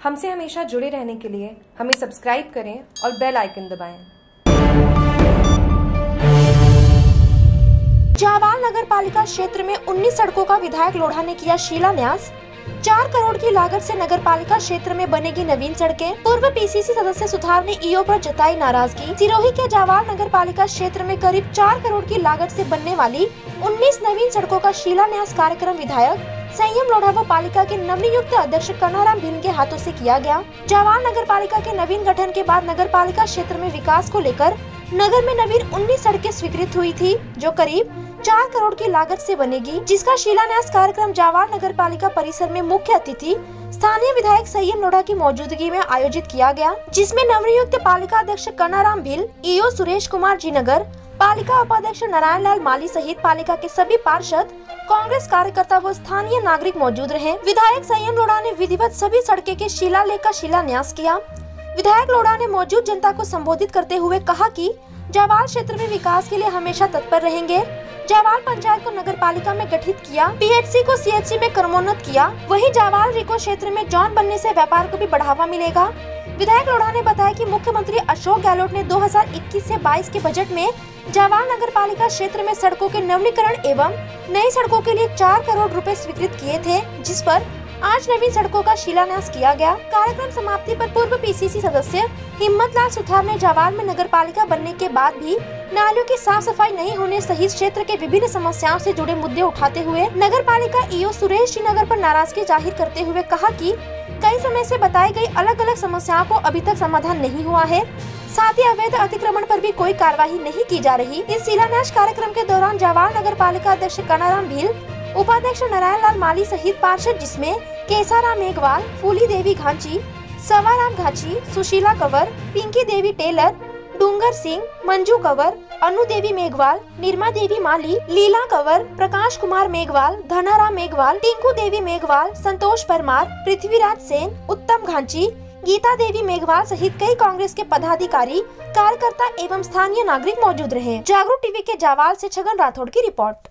हमसे हमेशा जुड़े रहने के लिए हमें सब्सक्राइब करें और बेल आइकन दबाएं। जावाल नगर पालिका क्षेत्र में 19 सड़कों का विधायक लोढ़ा ने किया शिलान्यास। 4 करोड़ की लागत से नगर पालिका क्षेत्र में बनेगी नवीन सड़कें। पूर्व पीसीसी सदस्य सुथार ने ईओ पर जताई नाराजगी। सिरोही के जावाल नगर पालिका क्षेत्र में करीब 4 करोड़ की लागत से बनने वाली 19 नवीन सड़कों का शिलान्यास कार्यक्रम विधायक संयम लोढ़ा व पालिका के नवनियुक्त अध्यक्ष कन्हाराम भील के हाथों से किया गया। जावाल नगर पालिका के नवीन गठन के बाद नगर पालिका क्षेत्र में विकास को लेकर नगर में नवीन 19 सड़कें स्वीकृत हुई थी, जो करीब 4 करोड़ की लागत से बनेगी, जिसका शिलान्यास कार्यक्रम जावाल नगर पालिका परिसर में मुख्य अतिथि स्थानीय विधायक संयम लोढ़ा की मौजूदगी में आयोजित किया गया, जिसमें नवनियुक्त पालिका अध्यक्ष कन्हाराम भील, ईओ सुरेश कुमार जी नगर, पालिका उपाध्यक्ष नारायण लाल माली सहित पालिका के सभी पार्षद, कांग्रेस कार्यकर्ता व स्थानीय नागरिक मौजूद रहे। विधायक संयम लोढ़ा ने विधिवत सभी सड़कें के शिलालेख का शिलान्यास किया। विधायक लोढ़ा ने मौजूद जनता को संबोधित करते हुए कहा कि जावाल क्षेत्र में विकास के लिए हमेशा तत्पर रहेंगे। जावाल पंचायत को नगर पालिका में गठित किया, पीएचसी को सीएचसी में क्रमोन्नत किया। वहीं जावाल रिको क्षेत्र में जॉन बनने से व्यापार को भी बढ़ावा मिलेगा। विधायक लोढ़ा ने बताया कि मुख्यमंत्री अशोक गहलोत ने 2021 से 22 के बजट में जावाल नगर पालिका क्षेत्र में सड़कों के नवीनीकरण एवं नई सड़कों के लिए 4 करोड़ रुपए स्वीकृत किए थे, जिस पर आज नवीन सड़कों का शिलान्यास किया गया। कार्यक्रम समाप्ति पर पूर्व पीसीसी सदस्य हिम्मत लाल सुथार ने जावाल में नगर पालिका बनने के बाद भी नालियों की साफ सफाई नहीं होने सहित क्षेत्र के विभिन्न समस्याओं से जुड़े मुद्दे उठाते हुए नगर पालिका ईओ सुरेश जी नगर पर नाराजगी जाहिर करते हुए कहा कि कई समय से बताई गई अलग अलग समस्याओं को अभी तक समाधान नहीं हुआ है। साथ ही अवैध अतिक्रमण पर भी कोई कार्रवाई नहीं की जा रही। इस शिलान्यास कार्यक्रम के दौरान जावाल नगर पालिका अध्यक्ष कन्हाराम भील, उपाध्यक्ष नारायण लाल माली सहित पार्षद जिसमें केसाराम मेघवाल, फूली देवी घांची, सवाराम घांची, सुशीला कंवर, पिंकी देवी टेलर, डूंगर सिंह, मंजू कंवर, अनु देवी मेघवाल, निर्मा देवी माली, लीला कंवर, प्रकाश कुमार मेघवाल, धनाराम मेघवाल, टिंकू देवी मेघवाल, संतोष परमार, पृथ्वीराज सेन, उत्तम घांची, गीता देवी मेघवाल सहित कई कांग्रेस के पदाधिकारी, कार्यकर्ता एवं स्थानीय नागरिक मौजूद रहे। जागरूक टीवी के जावाल से छगन राठौड़ की रिपोर्ट।